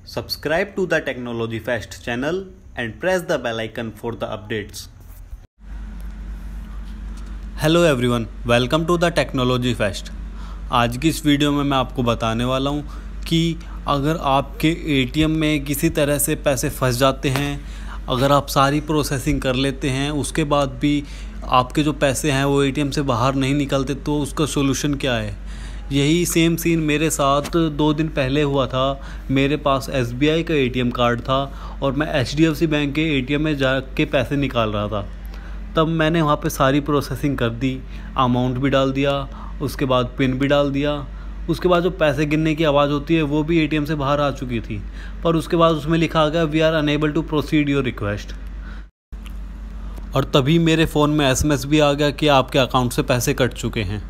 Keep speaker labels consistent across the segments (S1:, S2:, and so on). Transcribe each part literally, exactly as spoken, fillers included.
S1: Subscribe to the Technology Fest channel and press the bell icon for the updates. Hello everyone, welcome to the technology fest. आज की इस video में मैं आपको बताने वाला हूँ कि अगर आपके एटीएम में किसी तरह से पैसे फंस जाते हैं, अगर आप सारी प्रोसेसिंग कर लेते हैं, उसके बाद भी आपके जो पैसे हैं वो एटीएम से बाहर नहीं निकलते, तो उसका सोल्यूशन क्या है। यही सेम सीन मेरे साथ दो दिन पहले हुआ था। मेरे पास एसबीआई का एटीएम कार्ड था और मैं एचडीएफसी बैंक के एटीएम में जाके पैसे निकाल रहा था। तब मैंने वहाँ पे सारी प्रोसेसिंग कर दी, अमाउंट भी डाल दिया, उसके बाद पिन भी डाल दिया। उसके बाद जो पैसे गिनने की आवाज़ होती है वो भी एटीएम से बाहर आ चुकी थी, पर उसके बाद उसमें लिखा आ गया we are unable to proceed your request. और तभी मेरे फ़ोन में एसएमएस भी आ गया कि आपके अकाउंट से पैसे कट चुके हैं।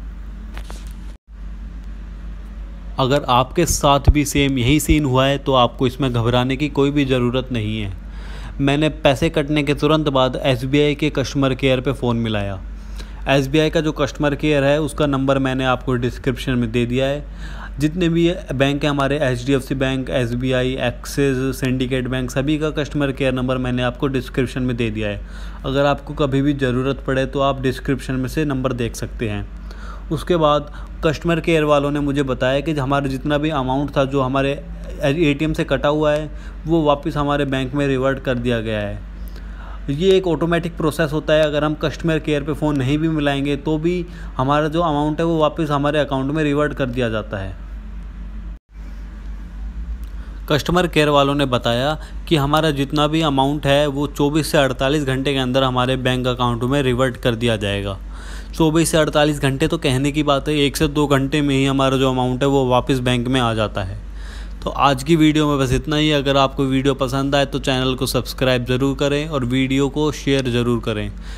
S1: अगर आपके साथ भी सेम यही सीन हुआ है तो आपको इसमें घबराने की कोई भी ज़रूरत नहीं है। मैंने पैसे कटने के तुरंत बाद एसबीआई के कस्टमर केयर पे फ़ोन मिलाया। एसबीआई का जो कस्टमर केयर है उसका नंबर मैंने आपको डिस्क्रिप्शन में दे दिया है। जितने भी बैंक हैं हमारे, HDFC bank, SBI, Axis, Syndicate bank, सभी का कस्टमर केयर नंबर मैंने आपको डिस्क्रिप्शन में दे दिया है। अगर आपको कभी भी ज़रूरत पड़े तो आप डिस्क्रिप्शन में से नंबर देख सकते हैं। उसके बाद कस्टमर केयर वालों ने मुझे बताया कि हमारा जितना भी अमाउंट था जो हमारे एटीएम से कटा हुआ है वो वापस हमारे बैंक में रिवर्ट कर दिया गया है। ये एक ऑटोमेटिक प्रोसेस होता है। अगर हम कस्टमर केयर पे फ़ोन नहीं भी मिलाएंगे तो भी हमारा जो अमाउंट है वो वापस हमारे अकाउंट में रिवर्ट कर दिया जाता है। कस्टमर केयर वालों ने बताया कि हमारा जितना भी अमाउंट है वो चौबीस से अड़तालीस घंटे के अंदर हमारे बैंक अकाउंट में रिवर्ट कर दिया जाएगा। चौबीस से अड़तालीस घंटे तो कहने की बात है, एक से दो घंटे में ही हमारा जो अमाउंट है वो वापस बैंक में आ जाता है। तो आज की वीडियो में बस इतना ही। अगर आपको वीडियो पसंद आए तो चैनल को सब्सक्राइब ज़रूर करें और वीडियो को शेयर ज़रूर करें।